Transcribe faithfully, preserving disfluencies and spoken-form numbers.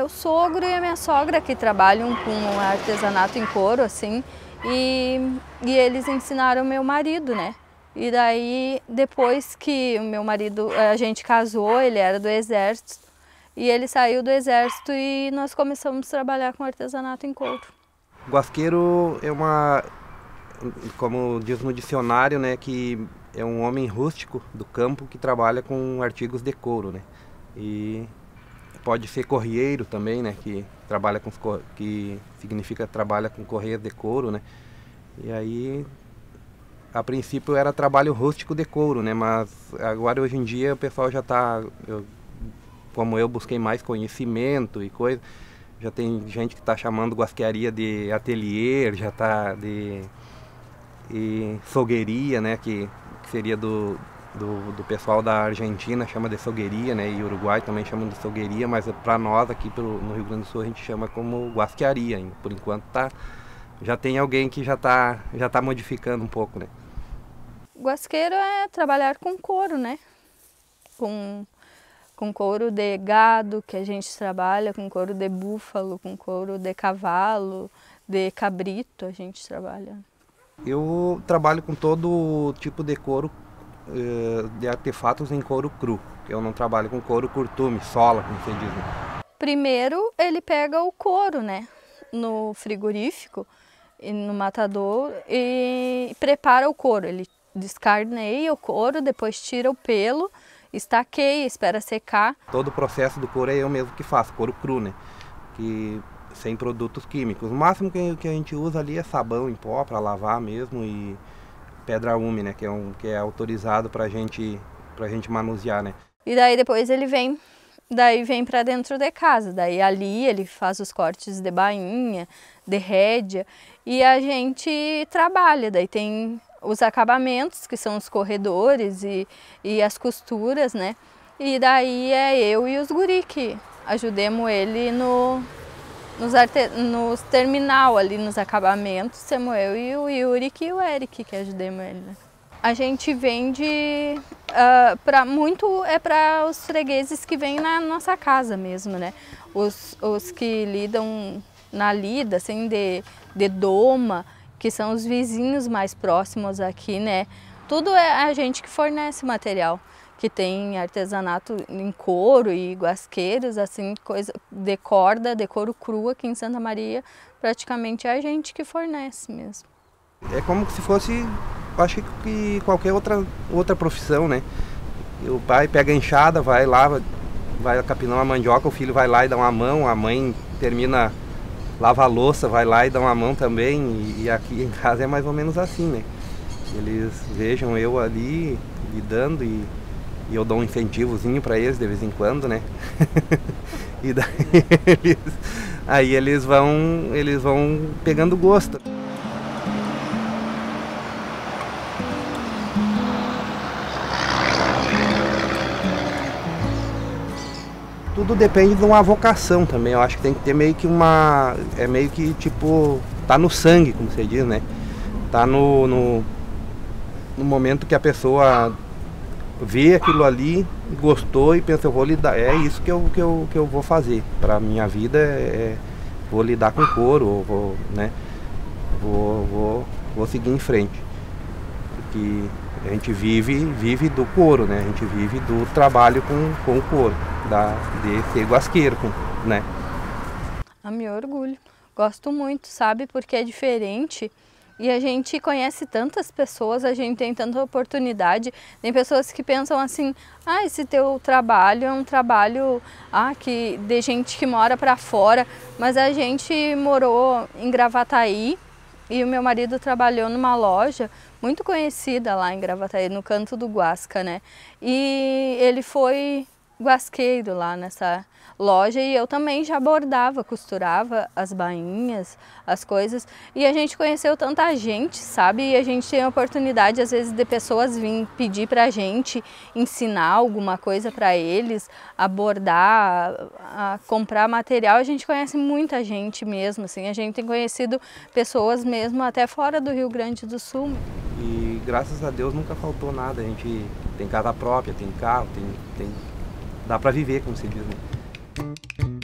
meu sogro e a minha sogra que trabalham com artesanato em couro, assim, e, e eles ensinaram meu marido, né? E daí, depois que o meu marido, a gente casou, ele era do exército, e ele saiu do exército e nós começamos a trabalhar com artesanato em couro. Guasqueiro é uma, como diz no dicionário, né, que é um homem rústico do campo que trabalha com artigos de couro, né? E pode ser corrieiro também, né, que trabalha com que significa trabalha com correias de couro, né? E aí a princípio era trabalho rústico de couro, né? Mas agora hoje em dia o pessoal já está, como eu busquei mais conhecimento e coisa, já tem gente que está chamando guasquearia de ateliê, já está de e fogueiria, né? Que, que seria do, do, do pessoal da Argentina, chama de fogueiria, né? E Uruguai também chamam de fogueiria, mas para nós aqui pro, no Rio Grande do Sul a gente chama como guasquearia. Por enquanto tá, já tem alguém que já está já tá modificando um pouco, né? Guasqueiro é trabalhar com couro, né? Com, com couro de gado, que a gente trabalha, com couro de búfalo, com couro de cavalo, de cabrito, a gente trabalha. Eu trabalho com todo tipo de couro, de artefatos em couro cru. Eu não trabalho com couro curtume, sola, como você diz. Né? Primeiro ele pega o couro, né? No frigorífico, e no matador, e prepara o couro. Ele descarneia o couro, depois tira o pelo, estaqueia, espera secar. Todo o processo do couro é eu mesmo que faço, couro cru, né? Que, sem produtos químicos. O máximo que, que a gente usa ali é sabão em pó para lavar mesmo e pedra úmida, né? Que é, um, que é autorizado para gente, a gente manusear, né? E daí depois ele vem, daí vem para dentro de casa. Daí ali ele faz os cortes de bainha, de rédea e a gente trabalha. Daí tem os acabamentos, que são os corredores e, e as costuras, né? E daí é eu e os guri que ajudemos ele no, nos, arte, nos terminal ali, nos acabamentos. Somos eu e o Yuri e o Eric que ajudemos ele, né? A gente vende uh, para muito é para os fregueses que vêm na nossa casa mesmo, né? Os, os que lidam na lida, assim, de, de doma, que são os vizinhos mais próximos aqui, né? Tudo é a gente que fornece material, que tem artesanato em couro e guasqueiros, assim, coisa de corda, de couro cru aqui em Santa Maria, praticamente é a gente que fornece mesmo. É como se fosse, acho que qualquer outra, outra profissão, né? O pai pega a enxada, vai lá, vai capinar uma mandioca, o filho vai lá e dá uma mão, a mãe termina, lava a louça, vai lá e dá uma mão também, e, e aqui em casa é mais ou menos assim, né? Eles vejam eu ali lidando e, e eu dou um incentivozinho para eles de vez em quando, né? E daí eles, aí eles vão, eles vão pegando gosto. Tudo depende de uma vocação também, eu acho que tem que ter meio que uma, é meio que tipo, tá no sangue, como você diz, né? Tá no, no, no momento que a pessoa vê aquilo ali, gostou e pensa, eu vou lidar, é isso que eu, que eu, que eu vou fazer para minha vida, é, vou lidar com couro, vou, né? Vou, vou, vou seguir em frente, porque a gente vive, vive do couro, né? A gente vive do trabalho com, com o couro. Da, de ser guasqueiro, né? A meu orgulho. Gosto muito, sabe? Porque é diferente e a gente conhece tantas pessoas, a gente tem tanta oportunidade. Tem pessoas que pensam assim, ah, esse teu trabalho é um trabalho ah, que, de gente que mora para fora, mas a gente morou em Gravataí e o meu marido trabalhou numa loja muito conhecida lá em Gravataí, no Canto do Guasca, né? E ele foi guasqueiro lá nessa loja e eu também já bordava, costurava as bainhas, as coisas e a gente conheceu tanta gente, sabe? E a gente tem a oportunidade às vezes de pessoas virem pedir pra gente ensinar alguma coisa para eles, a bordar, a comprar material. A gente conhece muita gente mesmo, assim, a gente tem conhecido pessoas mesmo até fora do Rio Grande do Sul. E graças a Deus nunca faltou nada, a gente tem casa própria, tem carro, tem, tem... dá para viver, como se diz, né?